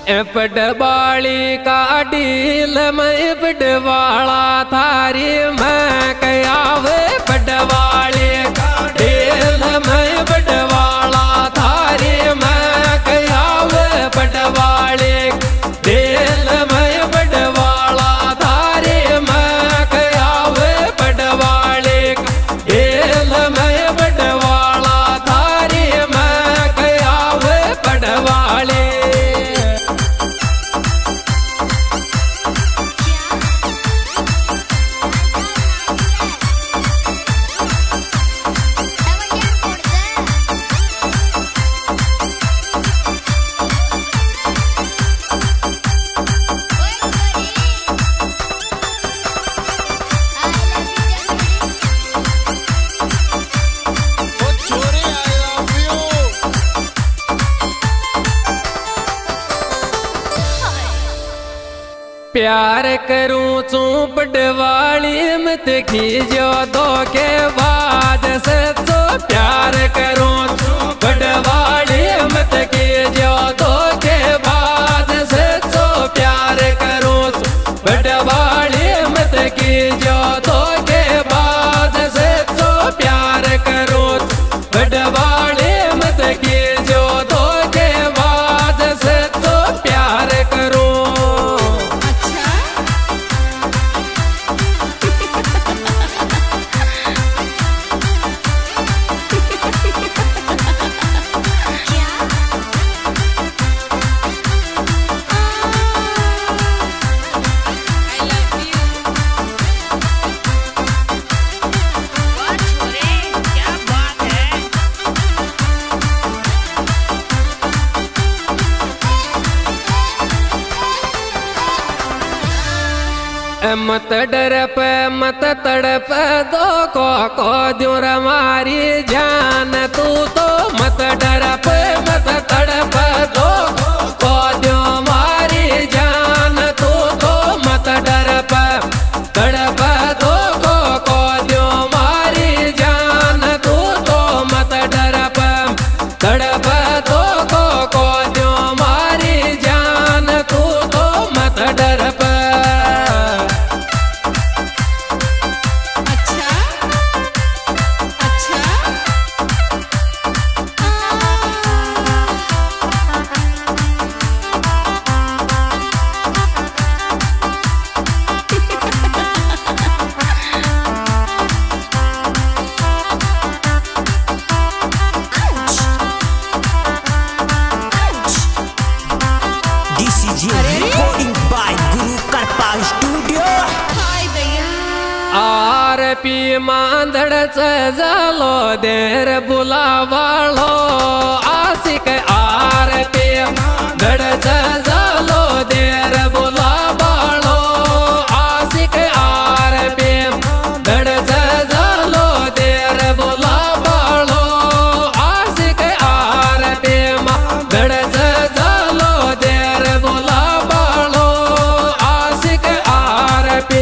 पटवाली का डील में पटवाला थारी मैं कयावे पटवाली का डील में पटवाला थारी मैं कयावे पटवाली डील में पटवाला थारी मैं कयावे पटवाली डील में पटवाला थारी मैं कयावे पटवाली। प्यार करूं चू पटवाली मत खींचो धोखेबाज से तो प्यार करूं चू पटवाली मत खींचो धोखेबाज से तो प्यार करूं पटवाली मत खींचो धोखेबाज से तो प्यार करूं पटवाली मत खींचो धोखेबाज से तो प्यार करूं। मत डर पे मत तड़प दो को दूर मारी जान तू तो मत डर पे मत तड़प दो को दूर मारी जान तू तो मत डर पे तड़प दो को दूर मारी जान तू तो मत डर पे तड़प दो को दूर मारी जान तू तो मत डर पे। Recording by Guru Karpa Studio. आरपी मांदड़च झालो देर बुलावालो आशिक आरपी मांदड़च झालो देर बुलावालो आशिक आरपी मांदड़च झालो देर बुलावालो आशिक आरपी मांदड़च झालो देर बुलावालो आशिक आरपी।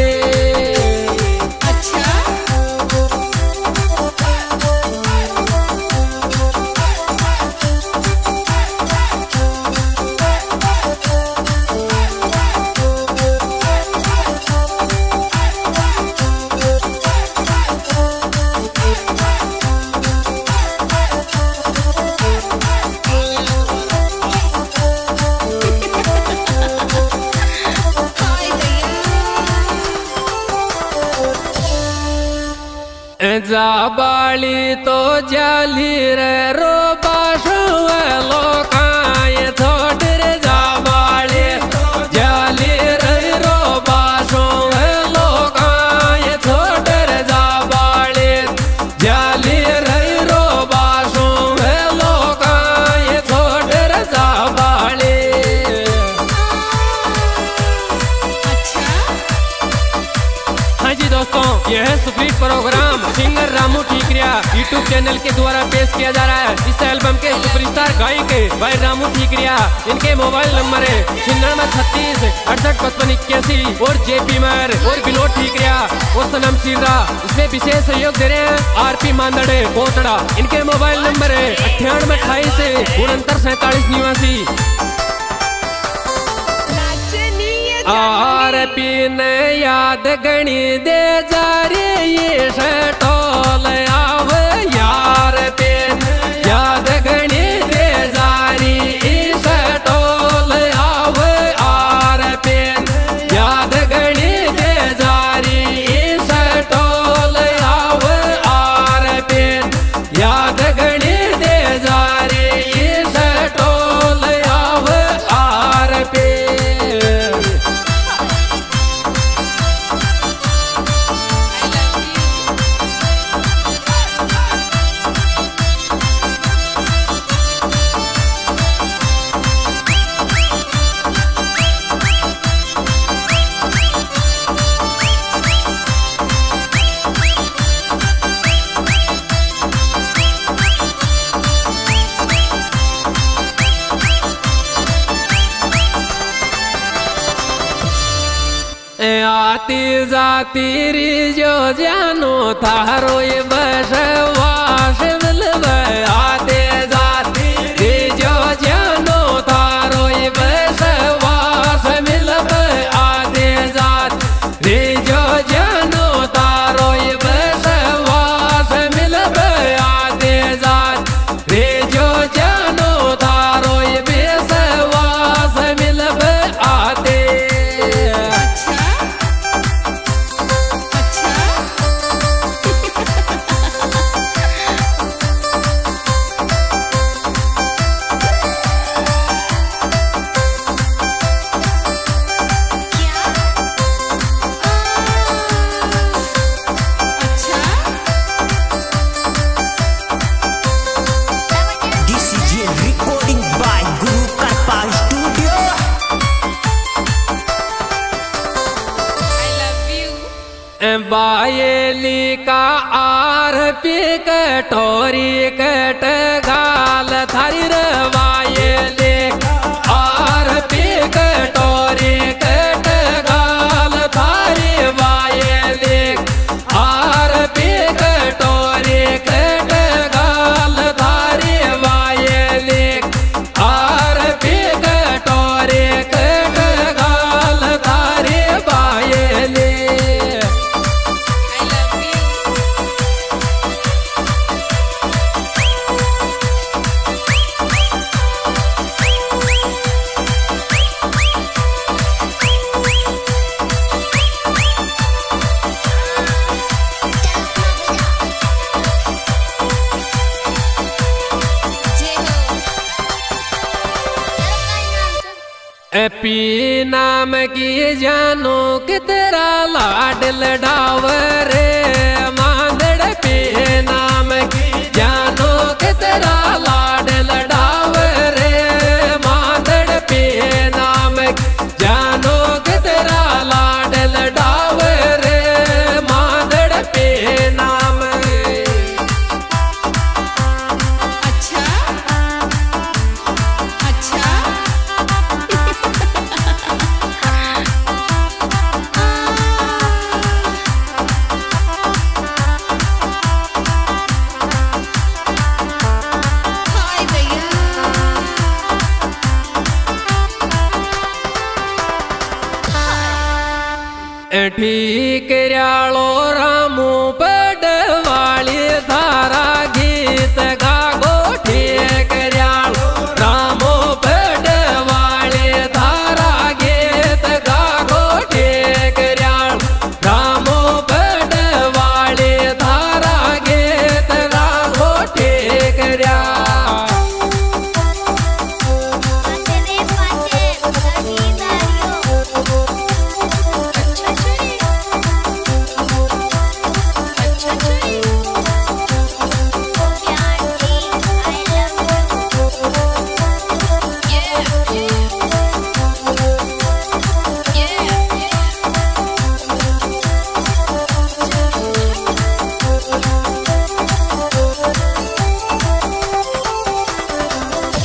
जाबाली तो जाली रे रो बाशो लोकाए छोड़ रे जाबाली जाली रे रो बाशो लोकाए छोड़ रे जाबाली जाली रे रो बाशो लोकाए छोड़ रे जाबाली। हाँ जी दोस्तों, यह है सुप्रीत program singer Ramu Thikariya YouTube channel के द्वारा पेश किया जा रहा है। इस एल्बम के सुपरस्टार गायक भाई रामू ठीकरिया, इनके मोबाइल नंबर है 9636 68 55 81 और जेपी मैर और विनोद ठीकरिया और सनम सिर्रा। इसमें विशेष सहयोग दे रहे हैं आरपी मांदड़े कोतड़ा। इनके मोबाइल नंबर है 98 28 69 47 89। और पीन याद गणी दे जा रे ये टोल आव यार पीन याद गणी दे जा रे इस टोल आव और पीन याद गणी दे जा रे इस टोल आव और पीन याद गणी दे जा रे इस टोल आव और पीन आती जाती री जो जानो थारो ये बसवास मिलव आते जाती री जो जानो थारो ये बसवास मिलव आते जात री जो जानो थारो ये बसवास मिलव आते जात री जो जानो थारो ये बसवास मिलव आते बायली का आर पी कटोरी कट गाल थारी रे बायली आर पी कटोरी कट गाल थारी बायली आर पी कटोरी कट गाल थारी बायली आर पी कटोरी कट गाल थारी बायली पी नाम की जानो कि तेरा लाडल डावरे मांदड़ पी नाम की जानो कि तेरा लाडल डावरे मांदड़ पी नाम की जानो कि तेरा लाडल डावरे मांदड़ पी नाम अच्छा अच्छा ठीक रयालो